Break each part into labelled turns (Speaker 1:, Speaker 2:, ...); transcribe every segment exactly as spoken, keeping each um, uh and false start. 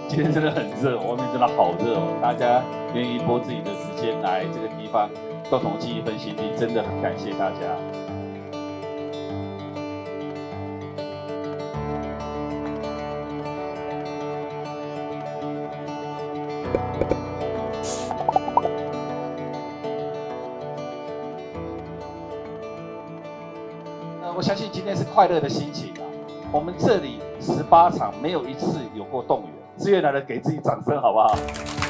Speaker 1: 今天真的很热，外面真的好热哦，大家愿意拨自己的时间来这个地方，共同尽一份心力，真的很感谢大家。呃，我相信今天是快乐的心情啊。我们这里十八场没有一次有过动员，志愿来的给自己掌声好不好？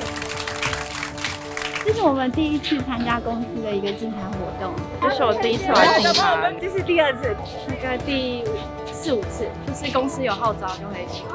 Speaker 2: 这是我们第一次参加公司的一个竞谈活动，
Speaker 3: 这是我第一次来竞谈，
Speaker 4: 这是第二次，那个第四五次，就是公司有号召就会去。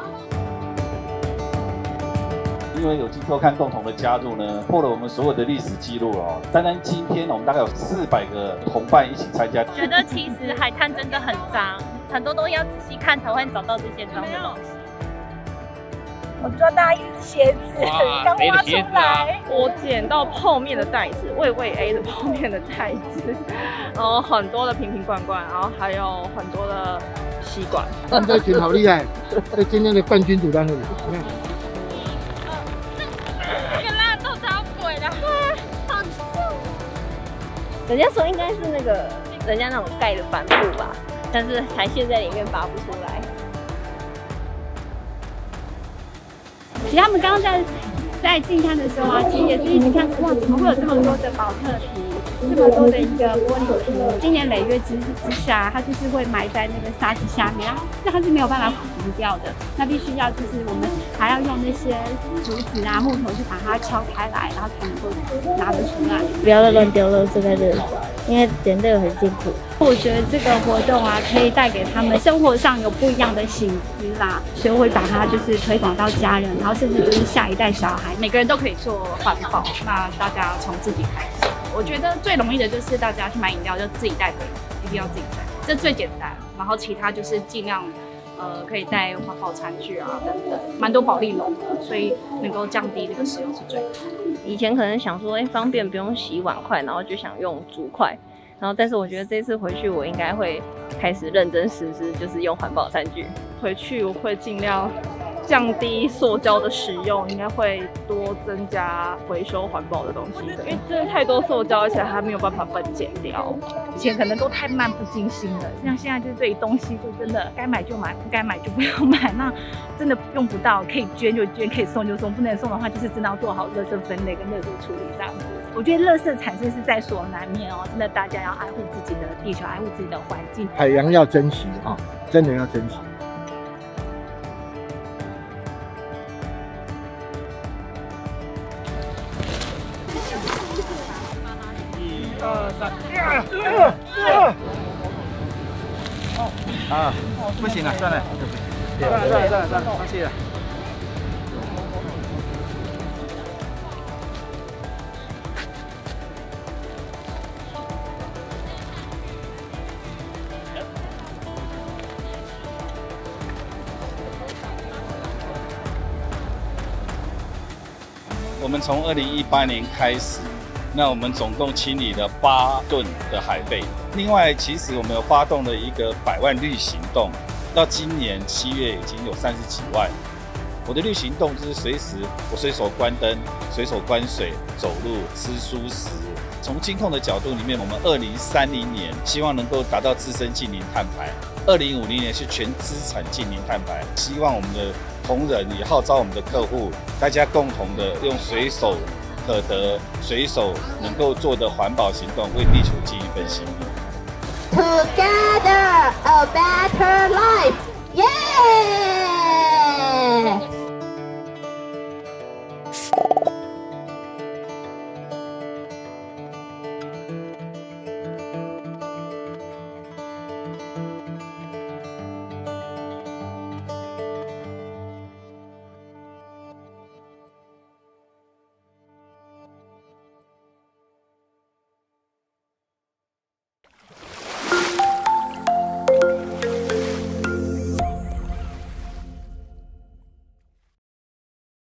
Speaker 1: 因为有金周刊共同的加入呢，破了我们所有的历史记录哦。单单今天我们大概有四百个同伴一起参加。
Speaker 3: 觉得其实海滩真的很脏，很多东西要仔细看才会找到这些脏的东西。
Speaker 4: 我抓到一只鞋子，刚挖出来。
Speaker 5: 我捡到泡面的袋子，味味 A 的泡面的袋子，然后很多的瓶瓶罐罐，然后还有很多的吸管。
Speaker 6: 他们这群好厉害，在今天的冠军组当中，你看。
Speaker 3: 这个辣豆超贵的，好重。
Speaker 7: 人家说应该是那个人家那种盖的帆布吧，但是还陷在里面拔不出来。
Speaker 2: 其实他们刚刚在在进摊的时候啊，其实也是一直看哇，怎么会有这么多的保特瓶，这么多的一个玻璃瓶，经年累月之之下，它就是会埋在那个沙子下面，然后它是没有办法除掉的。那必须要就是我们还要用那些竹子啊、木头去把它敲开来，然后才能够拿得出来。
Speaker 7: 不要乱丢垃圾在这里，因为捡这个很辛苦。
Speaker 2: 我觉得这个活动啊，可以带给他们生活上有不一样的醒思啦，所以我会把它就是推广到家人，然后甚至就是下一代小孩，每个人都可以做环保。那大家从自己开始，我觉得最容易的就是大家去买饮料就自己带杯子，一定要自己带，这最简单。然后其他就是尽量。呃，可以带环保餐具啊，等等，蛮多保利龙的，所以能够降低这个使用是最好的。
Speaker 7: 以前可能想说，哎、欸，方便不用洗碗筷，然后就想用竹筷，然后但是我觉得这次回去我应该会开始认真实施，就是用环保餐具。
Speaker 5: 回去我会尽量降低塑胶的使用，应该会多增加回收环保的东西，因为真的太多塑胶，而且还没有办法分解掉。
Speaker 4: 以前可能都太漫不经心了，像现在就是对于东西就真的该买就买，不该买就不要买。那真的用不到可以捐就捐，可以送就送，不能送的话就是真的要做好垃圾分类跟垃圾处理这样子。我觉得垃圾产生是在所难免哦，真的大家要爱护自己的地球，爱护自己的环境，
Speaker 6: 海洋要珍惜啊，真的要珍惜。 二三，啊，不行了，算了，算了，算了，算了，算了，放弃了。
Speaker 1: 我们从二零一八年开始。那我们总共清理了八吨的海贝。另外，其实我们有发动了一个百万绿行动，到今年七月已经有三十几万。我的绿行动就是随时我随手关灯、随手关水、走路、吃蔬食。从金控的角度里面，我们二零三零年希望能够达到自身净零碳排，二零五零年是全资产净零碳排。希望我们的同仁也号召我们的客户，大家共同的用随手可得、随手能够做的环保行动，为地球尽一份心力。
Speaker 8: Together, a